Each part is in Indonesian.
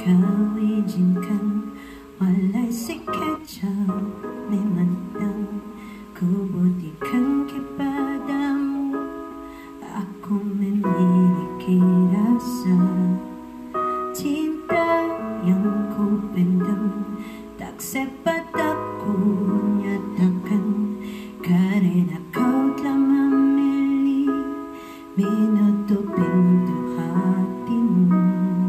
Ikaw izinkan, walay sikat siya, may mantang kubutikan kipadamu. Ako memiliki rasa cinta yang ku pendam, tak sempat aku nyatakan, karena kau telah memilih menutup pintu hatimu.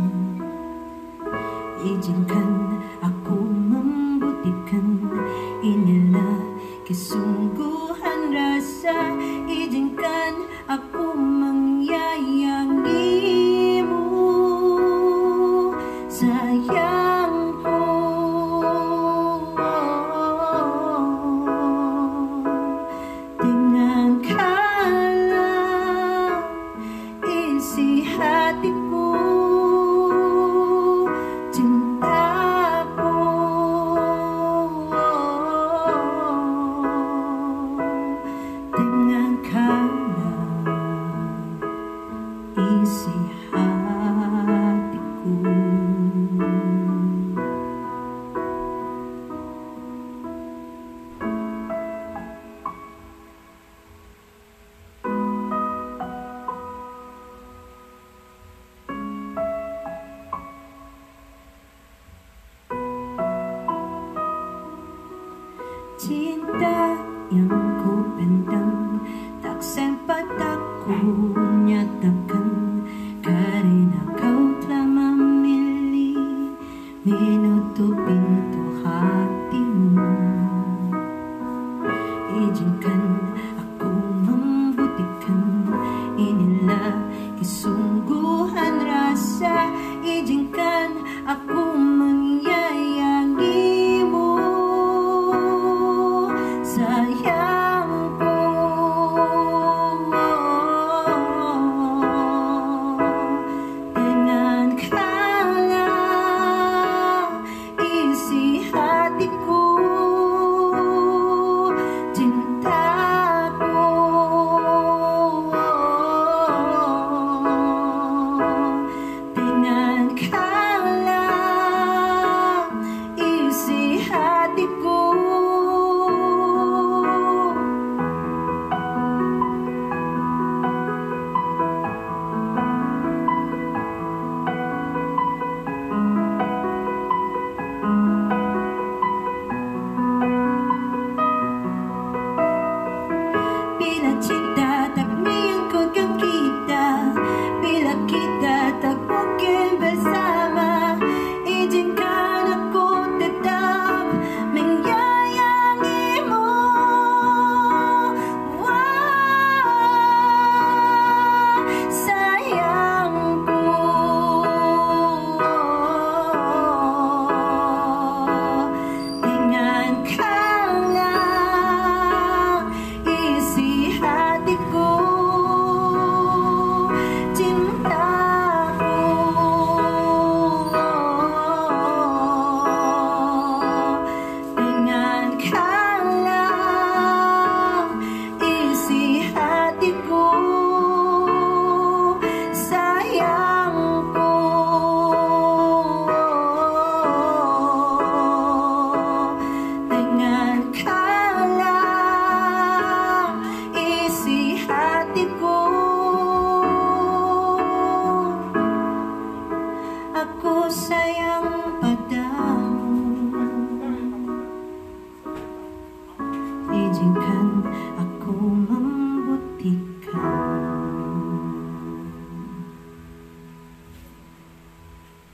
Izinkan aku membuktikan, inilah kesungguhan rasa. Izinkan aku menyayangimu, sayangku. Dengan kalah isi hatiku, cintaku. Dengan kalah isi hatiku. Cinta yang ku pendam, tak sempat aku